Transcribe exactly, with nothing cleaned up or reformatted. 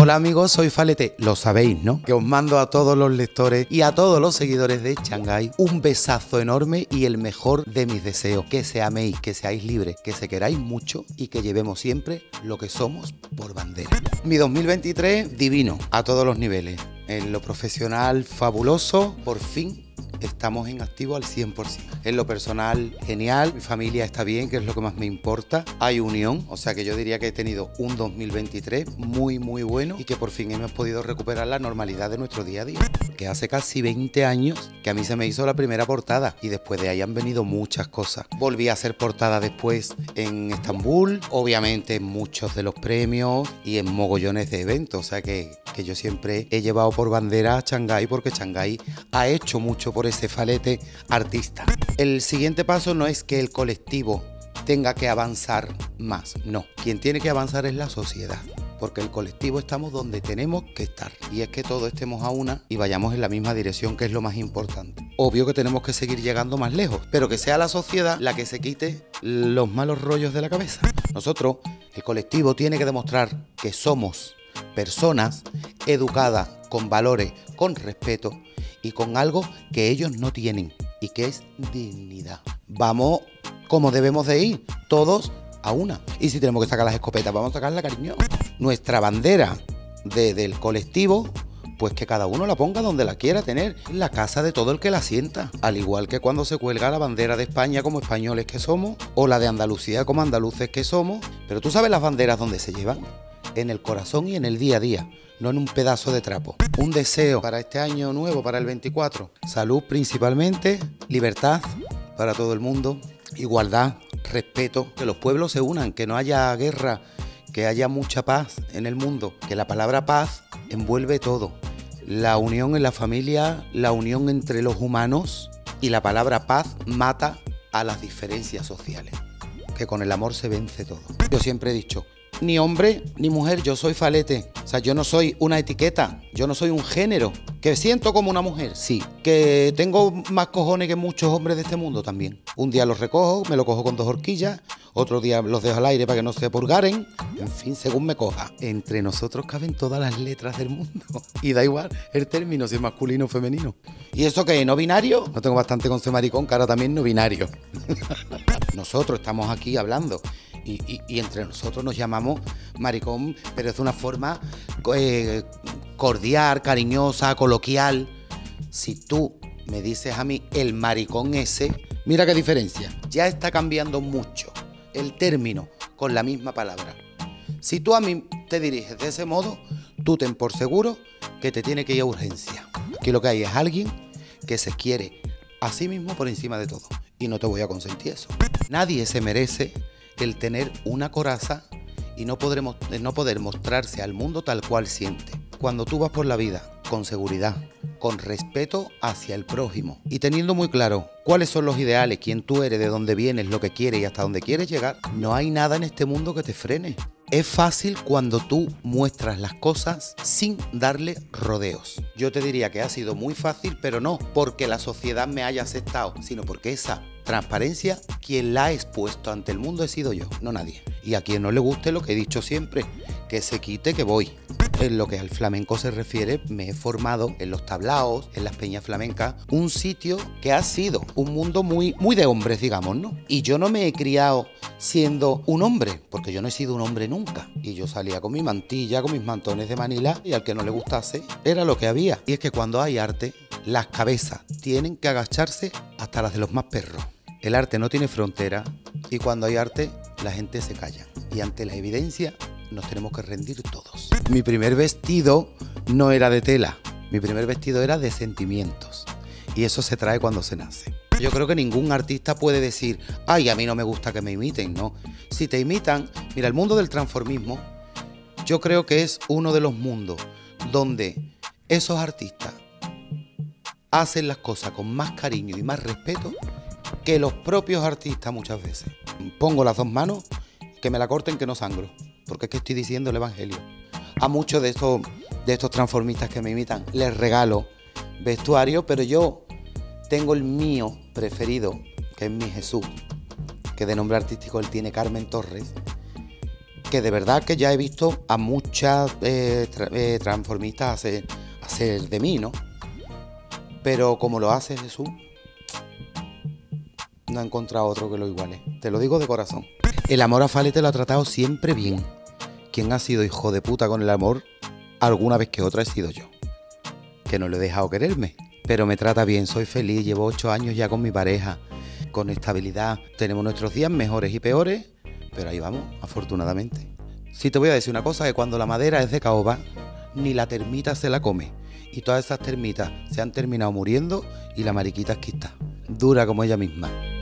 Hola amigos, soy Falete, lo sabéis, ¿no? Que os mando a todos los lectores y a todos los seguidores de Shanghái un besazo enorme y el mejor de mis deseos. Que se améis, que seáis libres, que se queráis mucho y que llevemos siempre lo que somos por bandera. Mi dos mil veintitrés divino a todos los niveles. En lo profesional fabuloso, por fin estamos en activo al cien por cien. En lo personal, genial. Mi familia está bien, que es lo que más me importa. Hay unión, o sea que yo diría que he tenido un dos mil veintitrés muy, muy bueno y que por fin hemos podido recuperar la normalidad de nuestro día a día. Que hace casi veinte años que a mí se me hizo la primera portada y después de ahí han venido muchas cosas. Volví a hacer portada después en Estambul, obviamente en muchos de los premios y en mogollones de eventos. O sea que, que yo siempre he llevado por bandera a Shanghái porque Shanghái ha hecho mucho por ese Falete artista. El siguiente paso no es que el colectivo tenga que avanzar más, no. Quien tiene que avanzar es la sociedad, porque el colectivo estamos donde tenemos que estar. Y es que todos estemos a una y vayamos en la misma dirección, que es lo más importante. Obvio que tenemos que seguir llegando más lejos, pero que sea la sociedad la que se quite los malos rollos de la cabeza. Nosotros, el colectivo, tiene que demostrar que somos personas educadas, con valores, con respeto y con algo que ellos no tienen y que es dignidad. Vamos como debemos de ir, todos a una. Y si tenemos que sacar las escopetas, vamos a sacarla, cariño. Nuestra bandera de, del colectivo, pues que cada uno la ponga donde la quiera tener, en la casa de todo el que la sienta. Al igual que cuando se cuelga la bandera de España como españoles que somos, o la de Andalucía como andaluces que somos. Pero tú sabes las banderas donde se llevan, en el corazón y en el día a día, no en un pedazo de trapo. Un deseo para este año nuevo, para el veinticuatro. Salud principalmente, libertad para todo el mundo, igualdad, respeto, que los pueblos se unan, que no haya guerra, que haya mucha paz en el mundo, que la palabra paz envuelve todo. La unión en la familia, la unión entre los humanos, y la palabra paz mata a las diferencias sociales, que con el amor se vence todo. Yo siempre he dicho, ni hombre ni mujer, yo soy Falete. O sea, yo no soy una etiqueta, yo no soy un género. ¿Que siento como una mujer? Sí. ¿Que tengo más cojones que muchos hombres de este mundo? También. Un día los recojo, me lo cojo con dos horquillas, otro día los dejo al aire para que no se purgaren. En fin, según me coja. Entre nosotros caben todas las letras del mundo. Y da igual el término, si es masculino o femenino. ¿Y eso qué? ¿No binario? No tengo bastante con ser maricón, que ahora también no binario. Nosotros estamos aquí hablando. Y, y, y entre nosotros nos llamamos maricón, pero es de una forma eh, cordial, cariñosa, coloquial. Si tú me dices a mí el maricón ese, mira qué diferencia. Ya está cambiando mucho el término con la misma palabra. Si tú a mí te diriges de ese modo, tú ten por seguro que te tiene que ir a urgencia. Aquí lo que hay es alguien que se quiere a sí mismo por encima de todo. Y no te voy a consentir eso. Nadie se merece el tener una coraza y no, podremos, no poder mostrarse al mundo tal cual siente. Cuando tú vas por la vida con seguridad, con respeto hacia el prójimo y teniendo muy claro cuáles son los ideales, quién tú eres, de dónde vienes, lo que quieres y hasta dónde quieres llegar, no hay nada en este mundo que te frene. Es fácil cuando tú muestras las cosas sin darle rodeos. Yo te diría que ha sido muy fácil, pero no porque la sociedad me haya aceptado, sino porque esa transparencia, quien la ha expuesto ante el mundo he sido yo, no nadie. Y a quien no le guste lo que he dicho siempre, que se quite que voy. En lo que al flamenco se refiere, me he formado en los tablaos, en las peñas flamencas, un sitio que ha sido un mundo muy, muy de hombres, digamos, ¿no? Y yo no me he criado siendo un hombre, porque yo no he sido un hombre nunca. Y yo salía con mi mantilla, con mis mantones de Manila, y al que no le gustase, era lo que había. Y es que cuando hay arte, las cabezas tienen que agacharse hasta las de los más perros. El arte no tiene frontera y cuando hay arte, la gente se calla. Y ante la evidencia, nos tenemos que rendir todos. Mi primer vestido no era de tela, mi primer vestido era de sentimientos. Y eso se trae cuando se nace. Yo creo que ningún artista puede decir, ay, a mí no me gusta que me imiten, ¿no? Si te imitan, mira, el mundo del transformismo, yo creo que es uno de los mundos donde esos artistas hacen las cosas con más cariño y más respeto que los propios artistas muchas veces. Pongo las dos manos, que me la corten, que no sangro, porque es que estoy diciendo el evangelio. A muchos de estos, de estos transformistas que me imitan les regalo vestuario, pero yo tengo el mío preferido, que es mi Jesús, que de nombre artístico él tiene Carmen Torres, que de verdad que ya he visto a muchas eh, tra eh, transformistas hacer, hacer de mí, ¿no? Pero como lo hace Jesús, no he encontrado otro que lo iguale. Te lo digo de corazón. El amor a Fale te lo ha tratado siempre bien. Quien ha sido hijo de puta con el amor, alguna vez que otra he sido yo. Que no le he dejado quererme, pero me trata bien, soy feliz, llevo ocho años ya con mi pareja, con estabilidad. Tenemos nuestros días mejores y peores, pero ahí vamos, afortunadamente. Sí te voy a decir una cosa, que cuando la madera es de caoba, ni la termita se la come. Y todas esas termitas se han terminado muriendo y la mariquita es quista, dura como ella misma.